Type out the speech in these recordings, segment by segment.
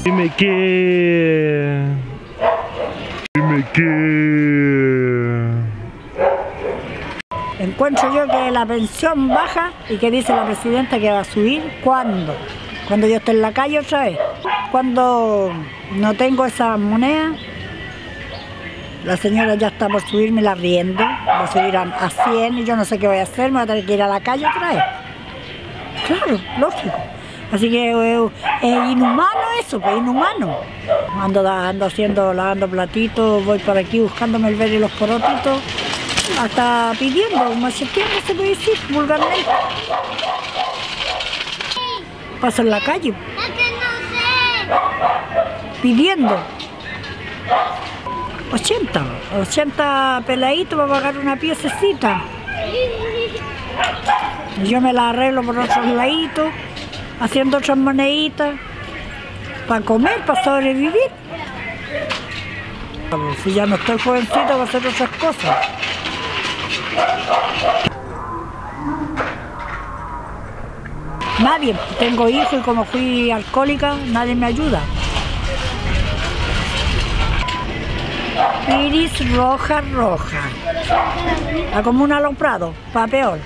Dime qué. Dime qué. Encuentro yo que la pensión baja y que dice la presidenta que va a subir. ¿Cuándo? Cuando yo esté en la calle otra vez. Cuando no tengo esa moneda, la señora ya está por subirme el arriendo, va a subir a 100 y yo no sé qué voy a hacer, me voy a tener que ir a la calle otra vez. Claro, lógico. Así que es inhumano eso, pues inhumano. Ando lavando platitos, voy por aquí buscándome el ver y los porotitos, hasta pidiendo, como se puede decir vulgarmente. Paso en la calle, pidiendo 80 peladitos para pagar una piececita. Y yo me la arreglo por otros laditos, haciendo otras moneditas, para comer, para sobrevivir. Si ya no estoy jovencita, voy a hacer otras cosas. Nadie, tengo hijos y como fui alcohólica, nadie me ayuda. Iris roja, roja. La comuna Los Prados, para peor.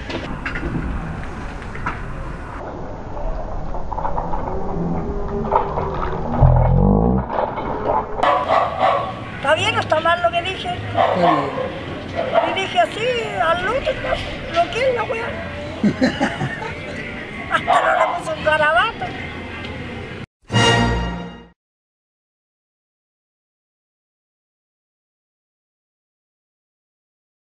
¿Está bien o está mal lo que dije? Está bien. Y dije así, al otro, lo que es la weá.